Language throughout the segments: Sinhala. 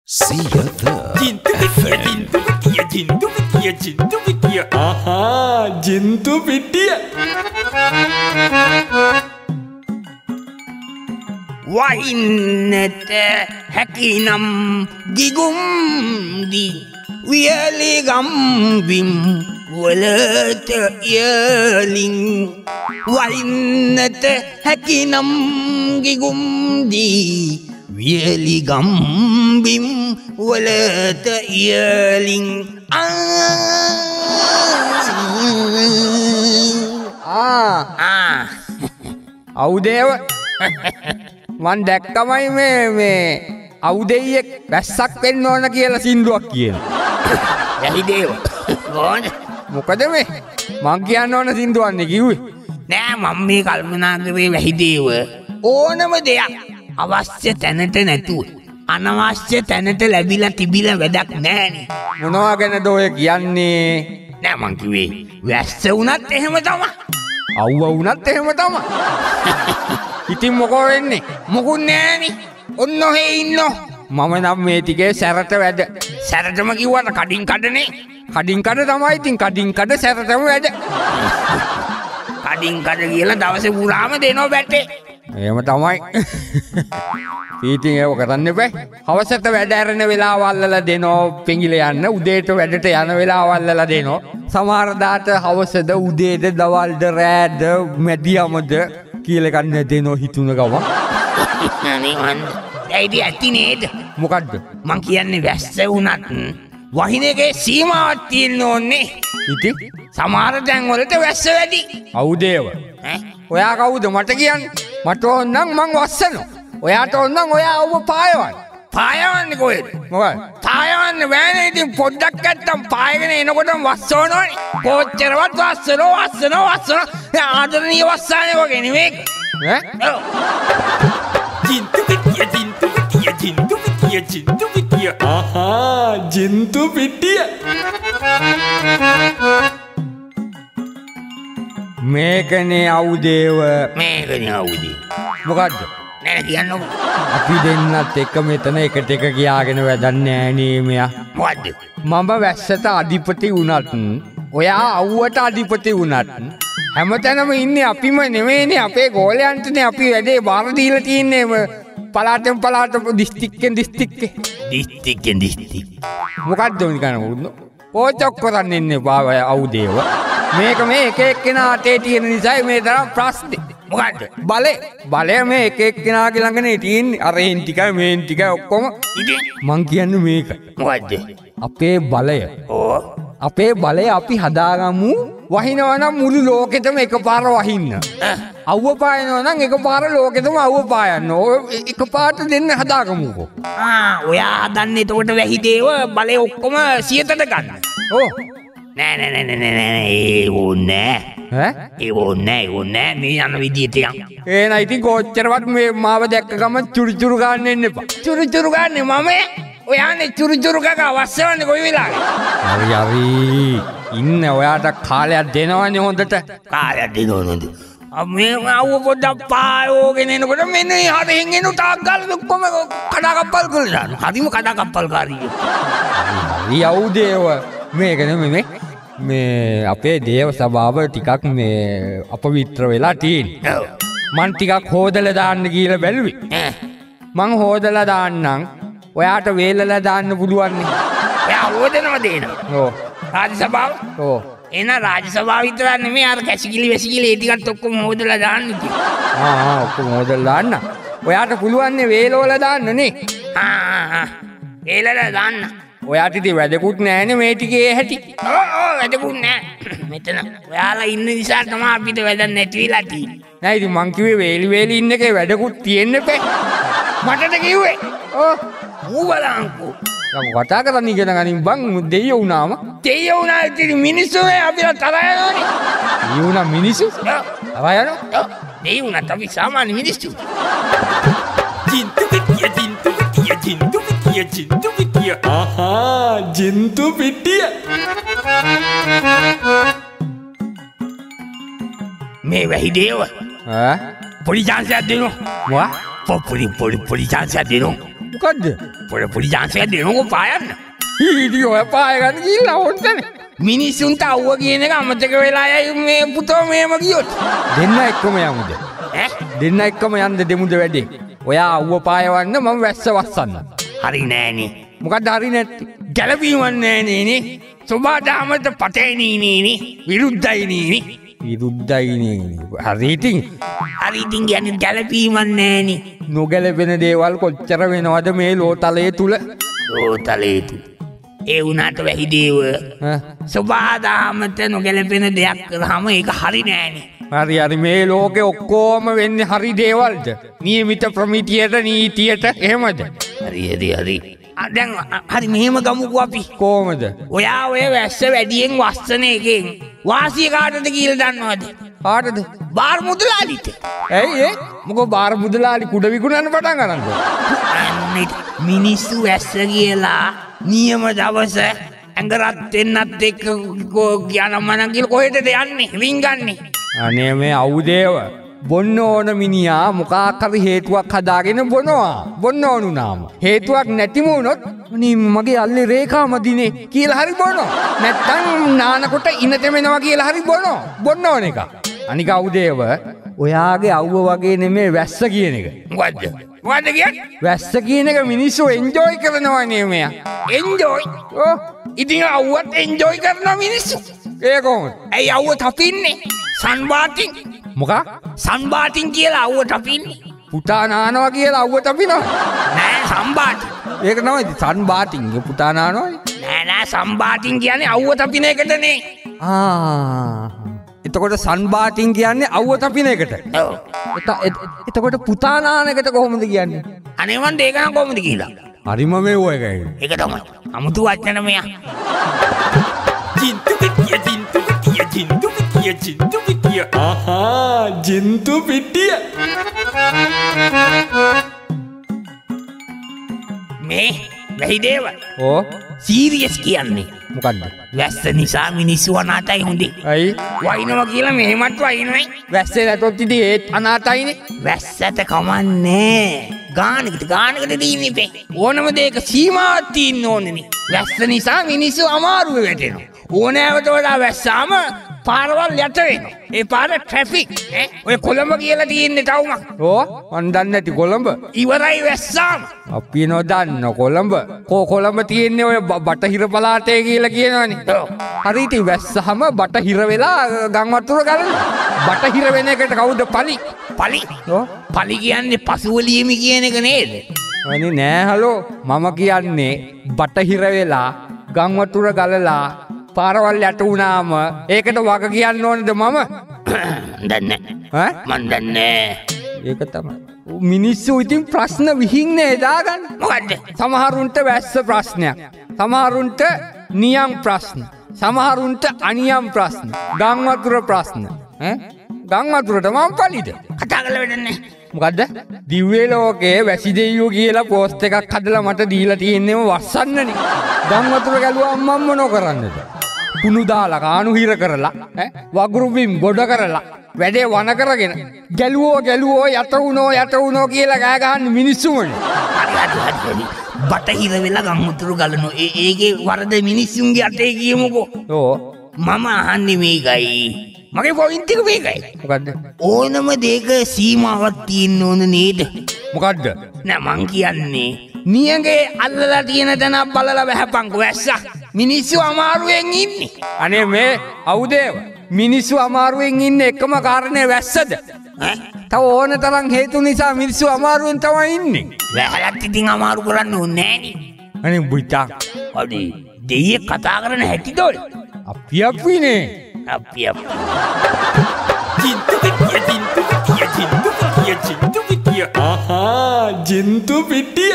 Jintu pitia. Aha, jintu pitia. Wahinnat hakinam gigum di wiyaligam bim walat yaling. Wahinnat hakinam gigum di wiyaligam bim walat yaling. අවුදේව මන් දැක්කමයි මේ අවුදෙයියෙක් වැස්සක් වෙන්න ඕන කියලා සින්දුවක් කියන. වැහිදේව ගෝන මොකද මේ මං කියන්න ඕන සින්දුවන්නේ කිව්වේ. නෑ මම මේ කල්පනා කරේ වැහිදේව ඕනම දෙයක් අවශ්‍ය තැනට නැතුව අනවශ්‍ය තැනට ලැබිලා තිබිලා වැඩක් නෑනේ. මොනවා ගැනද ඔය කියන්නේ? නෑ මං කිව්වේ වැස්ස වුණත් එහෙම තමයි. අව්ව වුණත් එහෙම තමයි. ඉතින් මොකෝ වෙන්නේ? මොකුත් නෑනේ. ඔන්න ඔහේ ඉන්නෝ. මම නම් මේ ටිකේ සැරට වැඩ. සැරටම කිව්වට කඩින් කඩනේ. කඩින් කඩ තමයි. ඉතින් කඩින් කඩ සැරටම වැඩ. කඩින් කඩ කියලා දවසේ පුරාම දෙනෝ බැටේ. එහෙම තමයි. ඉතින් ඒක කරන්න එපා. හවසට වැඩ ඇරෙන වෙලාවල්වල දෙනෝ පෙඟිල යන්න. උදේට වැඩට යන වෙලාවල්වල දෙනෝ. සමහර දාට හවසද උදේද දවල්ද රෑද මැදියමද කියලා ගන්න දෙනෝ හිතුන ගම. අනේ මන් ඇයිද ඇති නේද? මොකද්ද? මං කියන්නේ වැස්ස වුණත් වහින එකේ සීමාවක් තියෙන්න ඕනේ. ඉතින් සමහර තැන් වලට වැස්ස වැඩි. අවුදේව. ඔයා කවුද මට කියන්නේ? මට ඕනනම් මං වස්සනවා. ඔයාට ඕනනම් ඔයා ඔබ පායවන්න. පායවන්නේ කොහෙද? මොකද? පායවන්න බෑනේ. ඉතින් පොඩ්ඩක් නැත්තම් පායගෙන එනකොටම වස්සවනවනේ. කොච්චරවත් වස්සනවා. ආදරණීය වස්සානේ වගේ නෙමෙයි. Jintu pitia. Aha, jintu pitia. මේකනේ අවුදේව. මේකනේ අවුදේ. මොකද්ද? නෑ කියන්නකො. අපි දෙන්නත් එක මෙතන එකට එක ගියාගෙන වැඩක් නෑනේ මෙයා. මොකද්ද? මම වැස්සට අධිපති වුණත් ඔයා අවුවට අධිපති වුණත් හැමතැනම ඉන්නේ අපිම නෙමෙයිනේ. අපේ ගෝලයන්ටනේ අපි වැඩේ බාර දීලා තියන්නේ. පළාතෙන් පළාත දිස්ත්‍රික්කෙන් දිස්ත්‍රික්කේ. මොකද්ද මේ කන ඕචොක් කරන්න ඉන්නේ බාව අවුදේව. මේක මේ එක එක්කෙනා අතේ තියෙන නිසායි මේ තරම් ප්‍රශ්නේ. මොකද්ද? බලය මේ එක එක්කෙනාගේ ළඟනේ තියෙන්නේ. අර එන් ටිකයි මේන් ටිකයි ඔක්කොම. ඉතින් මං කියන්නේ මේක. මොකද්ද? අපේ බලය. අපේ බලය අපි හදාගමු. වහිනවා නම් මුළු ලෝකෙටම එකපාර වහින්න. අවුව පායනවා නම් එකපාර ලෝකෙටම අවුව පායන්න. ඔය එකපාරට දෙන්න හදාගමුකෝ. ඔයා හදන්නේ එතකොට වැහිදේව බලය ඔක්කොම 100ට ගන්න. නෑ ඒ ඕනේ මේ යන විදියට යන්න. එහෙනම් ඉතින් කොච්චරවත් මේ මාව දැක්ක ගම චුරුචුරු ගන්න එන්න එපා. චුරුචුරු ගන්නේ මම. ඔයානේ චුරුචුරු කක අවශ්‍යවන්නේ කොයි වෙලාවෙ? හරි ඉන්න ඔයාට කාලයක් දෙනවනේ හොඳට. කාලයක් දෙනවද? මේ අවුව පොඩ්ඩක් පායෝගෙන එනකොට මෙන්න හරින් එන තාක් ගාලා ඔක්කොම කඩාකප්පල් කරලා දානවා. හරිම කඩාකප්පල්කාරී. හරි අවුදේව. මේක නෙමෙයි මේ අපේ දේව සභාව ටිකක් මේ අපවිත්‍ර වෙලා තියෙන්නේ. මං ටිකක් හොදලා දාන්න කියලා බැලුවේ. මං හොදලා දාන්නම්. ඔයාට වේලලා දාන්න පුළුවන් නේ. එයා හොදනවා දෙනවා. රාජ්‍ය සභාව? එන රාජ්‍ය සභාව විතරක් නෙමෙයි අර කැසිකිලි වැසිකිලි ඒ ටිකත් ඔක්කොම හොදලා දාන්න කිව්වා. ඔක්කොම හොදලා දාන්න. ඔයාට පුළුවන් නේ වේලවල දාන්න නේ. වේලලා දාන්න. ඔයාට ඉතින් වැඩකුත් නෑනේ මේ ටිකේ හැටි. වැඩකුත් නෑ. මෙතන ඔයාලා ඉන්න නිසා තමයි අපිට වැඩක් නැති වෙලා තියෙන්නේ. නෑ ඉතින් මං කිව්වේ වේලි ඉන්න එකේ වැඩකුත් තියෙන්න එපා. මටද කිව්වේ? ඌ බලංකෝ. යකෝ කතා කරන්න ඉගෙන ගනින් බං දෙයියෝ වුණාම. දෙයියෝ වුණා ඉතින් මිනිස්සුනේ අපිට තරහ යනවනේ. ඊ වුණා මිනිස්සු? තරහ යනවා? දෙයියෝ වුණා අපි සාමාන්‍ය මිනිස්සු. Jintu pitia. Aha, jintu pitia. මේ වැහිදේව. ඈ? පොඩි chance එකක් දෙනවා. මොකක්? පොඩි chance එකක් දෙනවා. මොකද්ද? පොඩි chance එකක් දෙනකො පායන්න. ඊඩි ඔය පාය ගන්න ගිහලා ඕන්ටනේ. මිනිස්සුන්ට අවුව කියන එක අමතක වෙලා යයි මේ පුතෝ මේම ගියොත්. දෙන්න එක්කම යමුද? දෙන්න එක්කම යන්න දෙමුද වැඩේ. ඔයා අවුව පායවන්න මම වැස්ස වස්සන්න. හරි නෑනේ. මොකක්ද හරි නැත්තේ? ගැලපීමක් නෑනේ නේ. සබාදාමට පටේ නීනේ විරුද්ධයි නීනේ. විරුද්ධයි නේ. හරි ඉතින්. හරි ඉතින් කියන්නේ ගැලපීමක් නෑනේ. නොගැලපෙන දේවල් කොච්චර වෙනවද මේ ලෝතලයේ තුල? ලෝතලයේ තුල. ඒ වුණාට වැහිදේව සබාදාමට නොගැලපෙන දෙයක් කරාම ඒක හරි නෑනේ. හරි මේ ලෝකේ ඔක්කොම වෙන්නේ හරි දේවල්ද? නියමිත ප්‍රමිතියට නීතියට එහෙමද? හරි. දැන් හරි මෙහෙම ගමුකෝ අපි. කොහමද? ඔයා ඔය වැස්ස වැඩියෙන් වස්සන එකෙන් වාසිය කාටද කියලා දන්නවද? කාටද? බාර් මුදලාලිට. ඇයි ඒ? මොකෝ බාර් මුදලාලි කුඩ විකුණන්න පටන් ගන්නද? මිනිස්සු වැස්ස කියලා නියම දවස ඇඟරත් දෙන්නත් එක්ක යනමන කියලා කොහෙටද යන්නේ? වින්ගන්නේ. අනේ මේ අවුදේව බොන්න ඕන මිනිහා මොකක් හරි හේතුවක් හදාගෙන බොන්න ඕනුනාම හේතුවක් නැතිම වුණොත් අනේ මගේ අල්ලේ රේඛාමදිනේ කියලා හරි බොනවා. නැත්තම් නානකොට ඉන තෙමෙනවා කියලා හරි බොන්න ඕන එක. අනික අවුදේව ඔයාගේ අවුව වගේ නෙමෙයි වැස්ස කියන එක. මොකද්ද කියන්නේ? වැස්ස කියන එක මිනිස්සු එන්ජොයි කරනවා නේ මෙයා. එන්ජොයි? ඔව්. ඉතින් අවුවත් එන්ජොයි කරනවා මිනිස්සු. ඒ කොහොමද? ඇයි අවුව තපින්නේ? සන්බාටින්. මොකක්? සන්බාටින් කියලා අවුව තපින්නේ. පුතා නානවා කියලා අවුව තපිනවා. නෑ සම්බාටි. ඒක තමයි සන්බාටින් පුතා නානවනේ. නෑ සම්බාටින් කියන්නේ අවුව තපින එකටනේ. එතකොට සන්බාටින් කියන්නේ අවුව තපින එකට. ඔව්. එතකොට පුතා නාන එකට කොහොමද කියන්නේ? අනේ මන් ඒක නම් කොහොමද කියලා? හරිම මෙව එකයි. ඒක තමයි. අමුතු වචන මෙයා. Jintu pitia. Aha, jintu pitia. මේ වැහිදේව. ඕ සීරියස් කියන්නේ. මොකද්ද? වැස්ස නිසා මිනිස්සු අනාතයි හොඳේ. ඇයි? වයින්නවා කියලා මෙහෙමත් වයින්වයි. වැස්සේ නැතොත් ඉතින් ඒත් අනාතයිනේ. වැස්සට කමන්නේ. ගානකට දීන්නේ බෑ. ඕනම දෙයක සීමාවක් තියෙන්න ඕනේනේ. වැස්ස නිසා මිනිස්සු අමාරුවේ වැටෙනවා. ඕනෑවට වඩා වැස්සාම පාරවල් යට වෙනවා. ඒ පාර ට්‍රැෆික්. ඔය කොළඹ කියලා තියෙන්නේ තවමක්. ඕ මන් දන්නේ නැති කොළඹ. ඉවරයි වැස්සාම. අපි නොදන්න කොළඹ. කොළඹ තියෙන්නේ ඔය බටහිර පළාතේ කියලා කියනවනේ. හරි ඉතින් වැස්සහම බටහිර වෙලා ගම් වතුර ගලනවා. බටහිර වෙන එකට කවුද පලි? ඔව්. පලි කියන්නේ පසුවලියමි කියන එක නේද? අනේ නෑ හලෝ මම කියන්නේ බටහිර වෙලා ගම් වතුර ගලලා පාරවල් යට වුණාම ඒකට වග කියන්න ඕනද මම? දන්නේ ඈ මන් දන්නේ. ඒක තමයි. මිනිස්සු ඉතින් ප්‍රශ්න විහින්නේ දාගන්න. මොකද්ද? සමහරුන්ට වැස්ස ප්‍රශ්නයක්. සමහරුන්ට නියම් ප්‍රශ්න. සමහරුන්ට අනියම් ප්‍රශ්න. ගම් වතුර ප්‍රශ්න. ගම් වතුරට මම පලිද? කතා කරලා වෙන්නේ. මොකද්ද? දිව්‍ය ලෝකයේ වැසි දෙයියෝ කියලා පෝස්ට් එකක් හදලා මට දීලා තියෙන්නේම වස්සන්නනේ. ගම් වතුර ගැලුවා අම්මම මොනෝ කරන්නද? කුණු දාලා කාණු හිර කරලා වගුරු බිම් ගොඩ කරලා වැඩේ වන කරගෙන ගැලුවෝ යට වුණෝ කියලා ගෑ ගහන්න මිනිස්සුමනේ. හරි. බටහිර වෙලා ගම් වතුර ගලනවා. ඒකේ වරද මිනිස්සුන්ගේ අතේ කියමුකෝ. ඕ මම අහන්නේ මේකයි. මගේ පොයින්ට් එක මේකයි. මොකද්ද? ඕනම දෙයක සීමාවක් තියෙන්න ඕන නේද? මොකද්ද? නෑ මං කියන්නේ නියගේ අල්ලලා තියෙන තැන බලලා වැහපන්කෝ වැස්සා. මිනිස්සු අමාරුවෙන් ඉන්නේ. අනේ මේ අවුදේව මිනිස්සු අමාරුවෙන් ඉන්නේ එකම කාරණේ වැස්සද? තව ඕන තරම් හේතු නිසා මිනිස්සු අමාරුවෙන් තමයි ඉන්නේ. වැහලත් ඉතින් අමාරු කරන්න ඕනේ නෑනේ. අනේ බුයිතා. අඩි දෙයියෙක් කතා කරන හැටිද ඔය? අපිනේ. Jintu pitia. Aha, jintu pitia.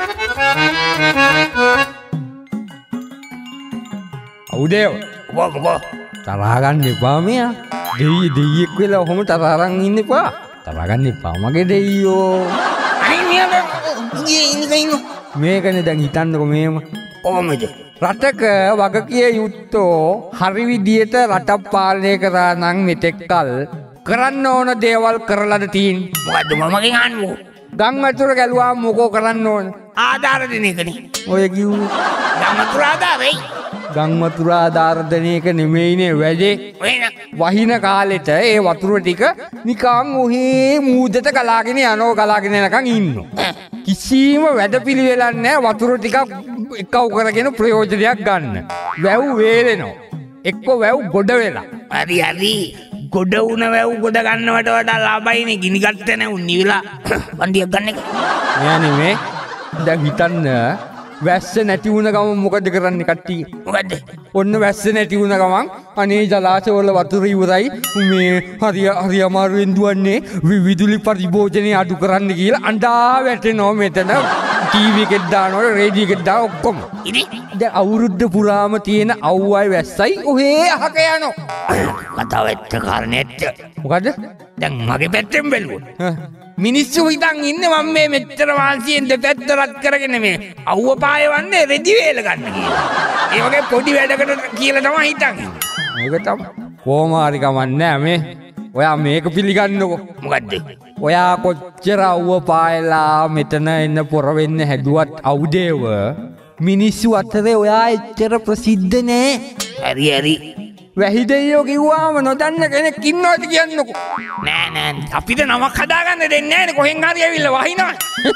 අවුදේව මොකෝ තරහා ගන්න එපා මෙයා. දෙයියෙක් වෙලා ඔහොම තරහා අරන් ඉන්න එපා. තරහා ගන්න එපා මගේ දෙයියෝ. අනේ මෙයා ඉන්නේ මේකනේ දැන් හිතන්නකො මේම. කොහොමද? රටක වගකිය යුත්තෝ හරි විදියට රටක් පාලනය කරා නම් මෙතෙක් කල් කරන්න ඕන දේවල් කරලාද තියෙන්නේ. මොකද්ද මමගෙන් අහන්නේ? ගම් වතුර ගැලුවා මොකෝ කරන්න ඕන? ආධාර දෙන එකනේ. ඔය කිව්වේ ගම් වතුර ආධාරයි. ගම් වතුර ආධාර දෙන එක නෙමෙයිනේ වැඩේ. වෙන වහින කාලෙට ඒ වතුර ටික නිකන් ඔහේ මූදට ගලාගෙන යනකම් ඉන්නවා. කිසිම වැඩපිළිවෙලක් නැහැ වතුර ටිකක් එකව කරගෙන ප්‍රයෝජනයක් ගන්න. වැව් වේලෙනවා. එක්ක වැව් ගොඩ වෙලා. හරි ගොඩ වුණ වැව් ගොඩ ගන්නවට වඩා ලාභයිනේ ගිනි ගත්ත නැවුන් නිවිලා වන්දියක් ගන්න එක. නෑ නෙමේ. දැන් හිතන්න වැස්ස නැති වුණ ගමන් මොකද කරන්නේ කට්ටිය? මොකද්ද? ඔන්න වැස්ස නැති වුණ ගමන් අනේ ජලාශවල වතුර ඉවරයි මේ හරි අමාරුවෙන් දුවන්නේ විදුලි පරිභෝජනය අඩු කරන්න කියලා අඬා වැටෙනවා මෙතන ටීවී එකෙන් දානවා රේඩියෝ එකෙන් දානවා ඔක්කොම. ඉතින් දැන් අවුරුද්ද පුරාම තියෙන අවුවයි වැස්සයි ඔහේ අහක යනවා. කතාව ඇත්ත කාරණේත්. මොකද? දැන් මගේ පැත්තෙන් බැලුවොත් මිනිස්සු හිතන් ඉන්නේ මම මේ මෙච්චර වාසියෙන් දෙපැත්ත රත් කරගෙන මේ අවුව පායවන්නේ රෙදි වේල ගන්න කියලා. ඒ වගේ පොඩි වැඩකට කියලා තමයි හිතන්නේ. මේක තමයි කොහොම හරි කමන්නේ මේ. ඔයා මේක පිළිගන්නකො. මොකද්ද? ඔයා කොච්චර අවුව පායලා මෙතන එන්න පොර වෙන්න හැදුවත් අවුදේව මිනිස්සු අතරේ ඔයා එච්චර ප්‍රසිද්ධ නෑ. හරි වැහිදෙයෝ කිව්වාම නොදන්න කෙනෙක් ඉන්නවද කියන්නකො. නෑ අපිට නමක් හදාගන්න දෙන්නේ නෑනේ කොහෙන් හරි ඇවිල්ලා වහිනවා.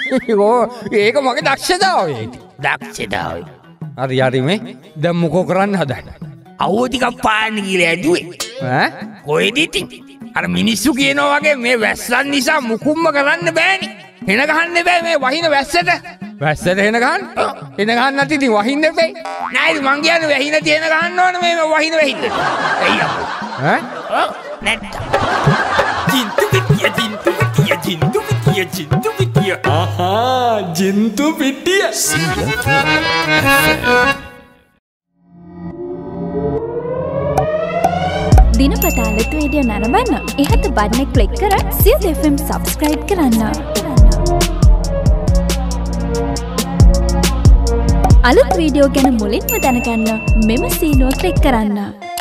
ඒක මගේ දක්ෂතාවය. දක්ෂතාවය. හරි මේ දැන් මොකෝ කරන්න හදන්නේ? අවුව ටිකක් පාන්න කියලා ඇදුවේ. ඈ කොහෙද ඉතින්? අර මිනිස්සු කියනවා වගේ මේ වැස්සන් නිසා මුකුම්ම කරන්න බෑනේ. හෙන ගහන්න බෑ මේ වහින වැස්සට. වැස්සට හෙන ගහන්න? හෙන ගහන්න නැති ඉතින් වහින්න එපේ. නෑ මං කියන්නේ වැහින තියෙන ගහන්න ඕන මේ වහින වැහින්න. එයි අපෝ. ඈ? ඔව් නැත්නම්. Jintu Pittiya, Jintu Pittiya, Jintu Pittiya, Jintu Pittiya. ආහා ජින්තු පිටිය. දිනපතා අලුත් වීඩියෝ නරඹන්න ඉහත බටන් එක ක්ලික් කර සියත FM සබ්ස්ක්‍රයිබ් කරන්න. අලුත් වීඩියෝ ගැන මුලින්ම දැනගන්න මෙම සීනුව ක්ලික් කරන්න.